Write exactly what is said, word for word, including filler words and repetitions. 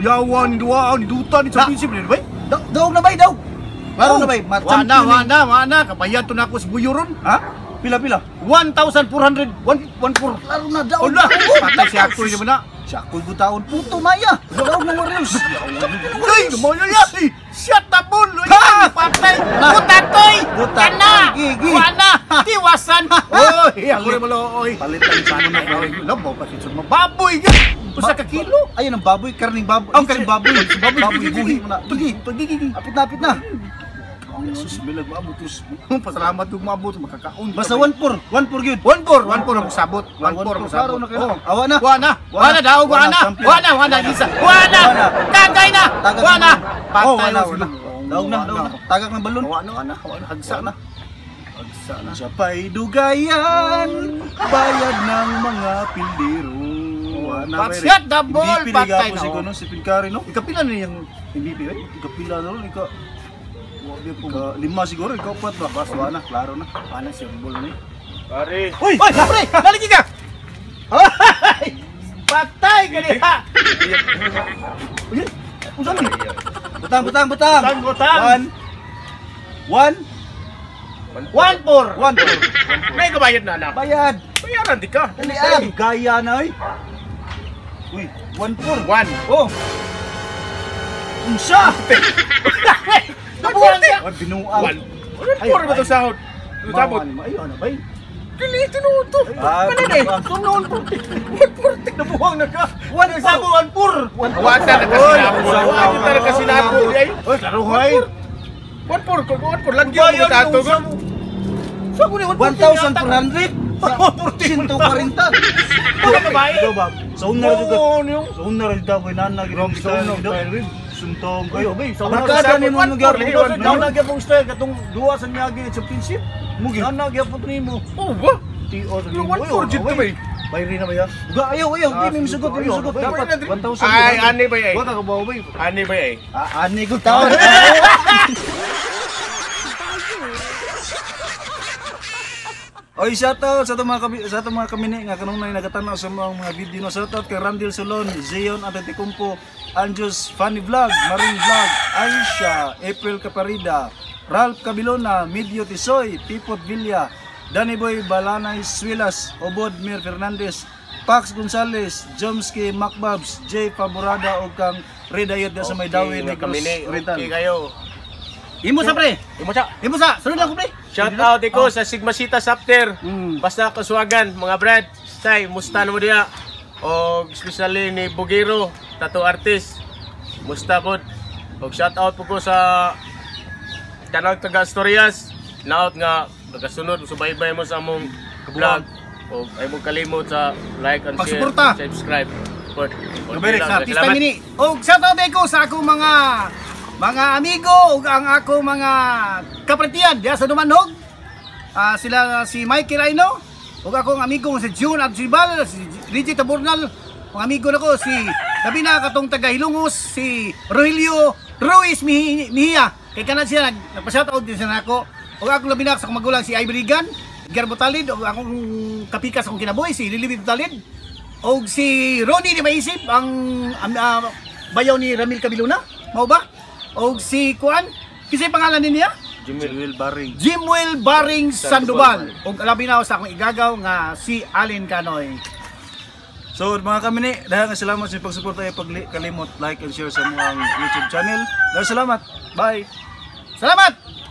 Yawan dua ni duta ni championship ni bay. Daog na bay, daog. Laro na bay, Wana, wana, wana, kabayad to na ako sa buyoron. Ha? Pila pila? one thousand four hundred, one four. Laro na daog. Wala, patay si ako niya na. Siya ako'y butaon puto maya. Daog ng Warriors. Ay, lumayo yan. Shut up, bull. Ay, patay. Butatoy. Kana. Wana. Tiwasan. Oy, ako rin malo. Oy. Palitan sana na Oy, labo pa si mababoy. Usa ka kilo. Ayun ang baboy, karning baboy. Ang karning baboy. Baboy, baboy buhi mo na. Tugi, tugi, tugi. Apit na, apit na. Jesus, bilag maabot. Pasalamat yung maabot, makakaon. Basta one four, one four gyud. One four, one four ang sabot. One four ang Klaro sabot. na kayo. Awa na. Wana, wana daw, wana. Wana, wana isa. Wana. Kagay na. Wana. Patay na sila. Daog na, daog na. Tagak ng balon. Wana, wana, wana, hagsa na. Hagsa na. Sa pa'y dugayan, bayad ng mga pildero. Shut the ball, patay na. Si Kono, si Pinkari, no? Ikapila na yung M V P, eh? Ikapila na ron, ika. Ika lima siguro, ikaw pat ba? Basta na, klaro na. Paano siya ang ball ni? Pare. Uy! Uy! Pre! Naligi ka! Ay! Patay ka niya! Uy! Usan ni? Butang, butang, butang! Butang, butang! One. One. One four! One four. May kabayad na anak. Bayad! Bayaran di ka. Dalian! Gaya na eh! Uy, one four! One. Oh! Unsa! Nabuhan ka! One binuang! One. One four ba ito sahod? Sabot. Ayaw na ba? Dili, tinuod to. Ah, Kanan eh! Sumnoon po! One four! Nabuhang na ka! One sabo, one four! Wata na kasi napo. Wata na kasi napo. Uy, klaro hoy! One four. One four. Lagyan mo tato. Sa ko ni one thousand four hundred! one forty! Ano ka ba? Ikaw ba? Sa una rin ka. Oo, yung... Sa una rin daw, kay nanag. Rom, sa una, Kyle. Suntong. Ay, obay, sa una Barkada ni mo one nagyar. four, One Ikaw nagyar pong style, katong duwa sa niyagi sa championship. Mugi. Yan nagyar po ni mo. Oh, ba? T O sa Yung one four dito ba eh? Bayri na ba yan? Ga, ayaw, ayaw. Ah, Di mo sugot, di mo sugot. ayaw. Dapat Ayaw. one thousand. Ay, ani ba eh? Wata ka ba, obay? Ani ba eh? Ah, ani ko taon. Oy, shoutout sa itong mga kami, sa itong mga kamini nga kanong na nagatanaw sa mga, mga video no. Shoutout kay Randil Solon, Zion Atetikumpo, Anjos Funny Vlog, Maring Vlog, Aisha, April Caparida, Ralph Cabilona, Medio Tisoy, Tipot Villa, Danny Boy Balanay Swilas, Obod Mir Fernandez, Pax Gonzales, Jomski Macbabs, Jay Faborada o kang Redayot sa may dawi ni Cruz Rental. Okay kayo. Imo sa pre! Imo siya. Imo sa! Sunod lang ko pre! Shout out iko sa Sigma Sita Sapter. Mm. Basta kaswagan mga brad. Say, musta na mo diya? O especially ni Bugiro, tattoo artist. Musta pod? Og shout out po ko sa kanang taga Astorias. Naot nga nagasunod subaybay mo sa among vlog. Og ay mo kalimot sa like and share, Pagsuporta. subscribe. Pod. Kabalik sa artista mini. O shoutout ko sa akong mga mga amigo ug ang ako mga kapretian diya sa Dumanhog. Ah, sila si Mikey Rhino ug akong amigo si June Abjibal, si Reggie Taburnal, ang amigo nako si labi na katong taga Hilongos si Rogelio Ruiz Mihia. Kay kanan siya nag nagpa-shoutout din sa nako. Ug ako labi na sa magulang si Ivory Gun, Garbo Talid ug akong kapikas akong kinabuhi si Lilibit Talid. Og si Ronnie di maisip ang um, uh, bayaw ni Ramil Cabilona, mao ba? Og si Kuan, kisay pangalan niya? Jimwell Baring. Jimwell Baring Sandoval. Og labi na sa akong igagaw nga si Allen Canoy. So mga kamini, dahil nga salamat sa pagsuporta ay pagkalimot, like and share sa mga YouTube channel. Dahil salamat. Bye. Salamat.